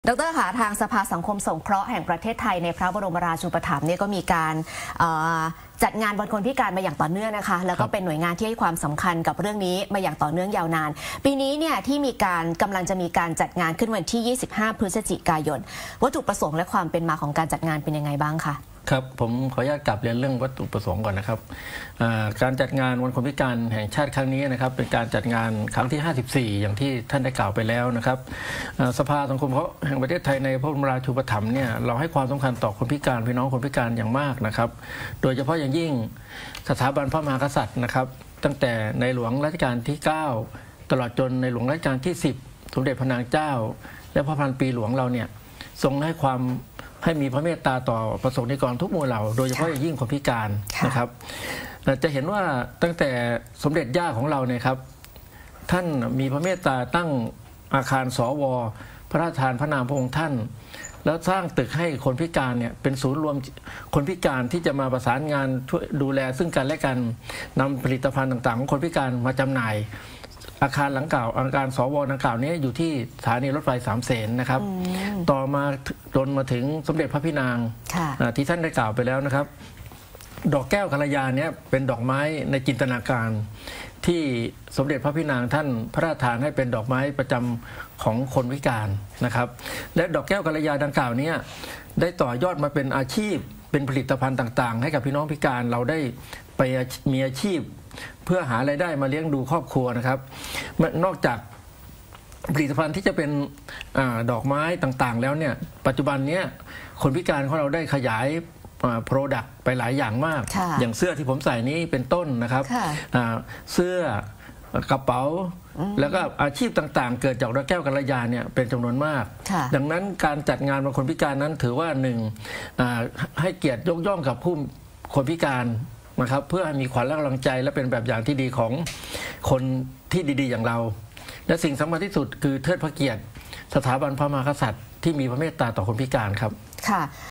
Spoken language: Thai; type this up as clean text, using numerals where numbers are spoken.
ดร.ค่ะทางสภาสังคมสงเคราะห์แห่งประเทศไทยในพระบรมราชูปถัมภ์เนี่ยก็มีการจัดงานวันคนพิการมาอย่างต่อเนื่องนะคะแล้วก็เป็นหน่วยงานที่ให้ความสำคัญกับเรื่องนี้มาอย่างต่อเนื่องยาวนานปีนี้เนี่ยที่กำลังจะมีการจัดงานขึ้นวันที่25 พฤศจิกายนวัตถุประสงค์และความเป็นมาของการจัดงานเป็นยังไงบ้างคะครับผมขออนุญาตกลับเรียนเรื่องวัตถุประสงค์ก่อนนะครับการจัดงานวันคนพิการแห่งชาติครั้งนี้นะครับเป็นการจัดงานครั้งที่54อย่างที่ท่านได้กล่าวไปแล้วนะครับสภาสังคมแห่งประเทศไทยในพระบรมราชูปถัมภ์เนี่ยเราให้ความสำคัญต่อคนพิการพี่น้องคนพิการอย่างมากนะครับโดยเฉพาะอย่างยิ่งสถาบันพระมหากษัตริย์นะครับตั้งแต่ในหลวงรัชกาลที่9ตลอดจนในหลวงรัชกาลที่10สมเด็จพระนางเจ้าและพระพันปีหลวงเราเนี่ยทรงให้มีพระเมตตาต่อประสงค์นิกรทุกหมู่เหล่าโดยเฉพาะอย่างยิ่งคนพิการนะครับจะเห็นว่าตั้งแต่สมเด็จย่าของเราเนี่ยครับท่านมีพระเมตตาตั้งอาคารสว.พระราชทานพระนามพระองค์ท่านแล้วสร้างตึกให้คนพิการเนี่ยเป็นศูนย์รวมคนพิการที่จะมาประสานงานช่วยดูแลซึ่งกันและกันนำผลิตภัณฑ์ต่างๆของคนพิการมาจำหน่ายอาคารหลังเก่าอาคารสว.ดังกล่าวนี้อยู่ที่สถานีรถไฟสามเสนนะครับต่อมาจนมาถึงสมเด็จพระพี่นางที่ท่านได้กล่าวไปแล้วนะครับดอกแก้วกัลยาเนี่ยเป็นดอกไม้ในจินตนาการที่สมเด็จพระพี่นางท่านพระราชทานให้เป็นดอกไม้ประจำของคนพิการนะครับและดอกแก้วกัลยาดังกล่าวนี้ได้ต่อยอดมาเป็นอาชีพเป็นผลิตภัณฑ์ต่างๆให้กับพี่น้องพิการเราได้ไปมีอาชีพเพื่อหารายได้มาเลี้ยงดูครอบครัวนะครับนอกจากผลิตภัณฑ์ที่จะเป็นดอกไม้ต่างๆแล้วเนี่ยปัจจุบันนี้คนพิการของเราได้ขยายโปรดักต์ไปหลายอย่างมากอย่างเสื้อที่ผมใส่นี้เป็นต้นนะครับเสื้อกระเป๋าแล้วก็อาชีพต่างๆเกิดจากดอกแก้วกัลยาเนี่ยเป็นจำนวนมากดังนั้นการจัดงานวันคนพิการนั้นถือว่าหนึ่งให้เกียรติยกย่องกับผู้คนพิการนะครับเพื่อให้มีขวัญและกำลังใจและเป็นแบบอย่างที่ดีของคนที่ดีๆอย่างเราและสิ่งสำคัญที่สุดคือเทิดพระเกียรติสถาบันพระมหากษัตริย์ที่มีพระเมตตาต่อคนพิการครับค่ะ